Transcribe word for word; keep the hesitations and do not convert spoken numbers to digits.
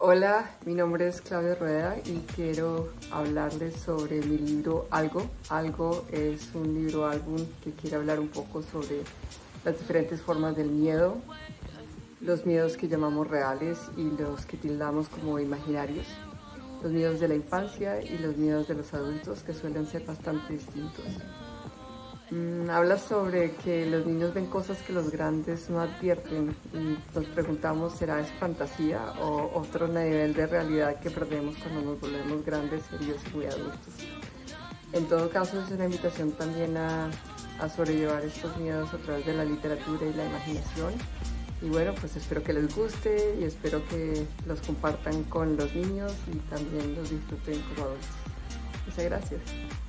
Hola, mi nombre es Claudia Rueda y quiero hablarles sobre mi libro Algo. Algo es un libro álbum que quiere hablar un poco sobre las diferentes formas del miedo, los miedos que llamamos reales y los que tildamos como imaginarios, los miedos de la infancia y los miedos de los adultos, que suelen ser bastante distintos. Mm, habla sobre que los niños ven cosas que los grandes no advierten y nos preguntamos, ¿será es fantasía o otro nivel de realidad que perdemos cuando nos volvemos grandes, serios y muy adultos? En todo caso, es una invitación también a, a sobrellevar estos miedos a través de la literatura y la imaginación. Y bueno, pues espero que les guste y espero que los compartan con los niños y también los disfruten como adultos. Muchas gracias.